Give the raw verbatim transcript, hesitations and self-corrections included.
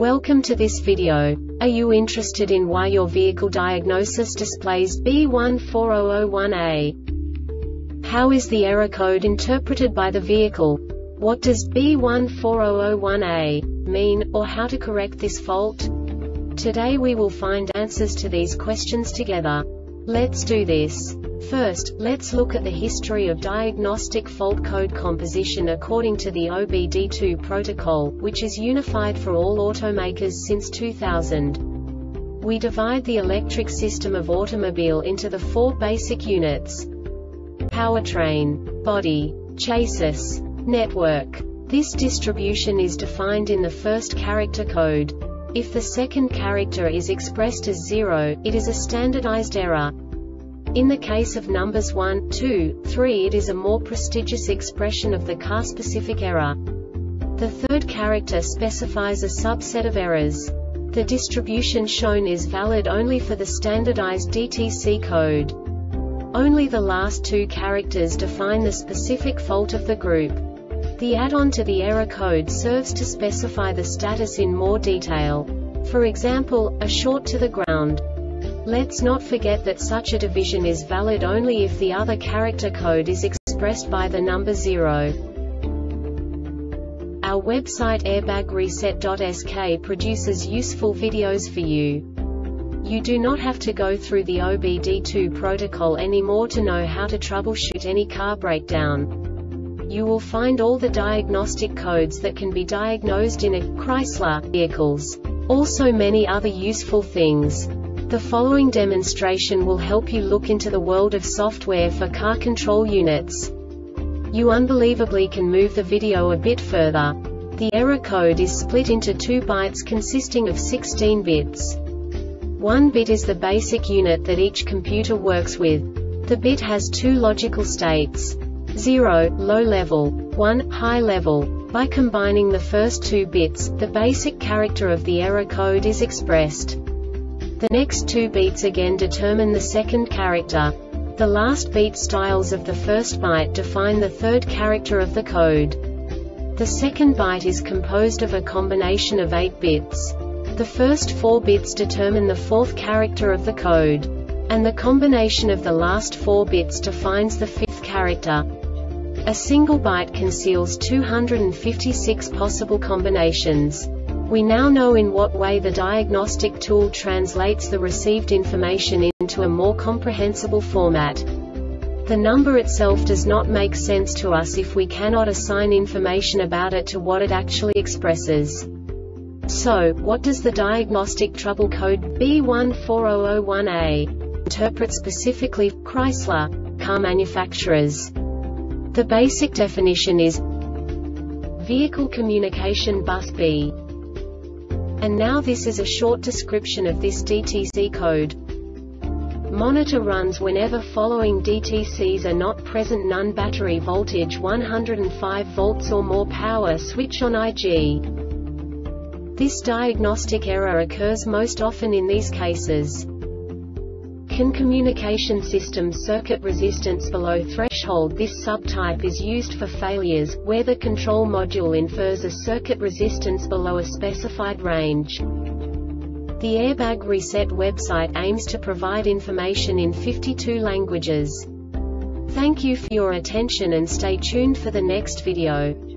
Welcome to this video. Are you interested in why your vehicle diagnosis displays B one four zero zero one A? How is the error code interpreted by the vehicle? What does B one four zero zero one A mean, or how to correct this fault? Today we will find answers to these questions together. Let's do this. First, let's look at the history of diagnostic fault code composition according to the O B D two protocol, which is unified for all automakers since two thousand. We divide the electric system of automobile into the four basic units: powertrain, body, chassis, network. This distribution is defined in the first character code. If the second character is expressed as zero, it is a standardized error. In the case of numbers one, two, three, it is a more prestigious expression of the car-specific error. The third character specifies a subset of errors. The distribution shown is valid only for the standardized D T C code. Only the last two characters define the specific fault of the group. The add-on to the error code serves to specify the status in more detail. For example, a short to the ground. Let's not forget that such a division is valid only if the other character code is expressed by the number zero. Our website airbag reset dot S K produces useful videos for you. You do not have to go through the O B D two protocol anymore to know how to troubleshoot any car breakdown. You will find all the diagnostic codes that can be diagnosed in a Chrysler vehicles. Also many other useful things. The following demonstration will help you look into the world of software for car control units. You unbelievably can move the video a bit further. The error code is split into two bytes consisting of sixteen bits. One bit is the basic unit that each computer works with. The bit has two logical states: zero, low level, one, high level. By combining the first two bits, the basic character of the error code is expressed. The next two beats again determine the second character. The last beat styles of the first byte define the third character of the code. The second byte is composed of a combination of eight bits. The first four bits determine the fourth character of the code. And the combination of the last four bits defines the fifth character. A single byte conceals two hundred fifty-six possible combinations. We now know in what way the diagnostic tool translates the received information into a more comprehensible format. The number itself does not make sense to us if we cannot assign information about it to what it actually expresses. So, what does the diagnostic trouble code B one four zero zero one A interpret specifically for Chrysler car manufacturers? The basic definition is Vehicle Communication Bus B. And now this is a short description of this D T C code. Monitor runs whenever following D T Cs are not present: none, battery voltage one hundred five volts or more, power switch on I G. This diagnostic error occurs most often in these cases. Can communication system circuit resistance below threshold? This subtype is used for failures, where the control module infers a circuit resistance below a specified range. The Airbag Reset website aims to provide information in fifty-two languages. Thank you for your attention and stay tuned for the next video.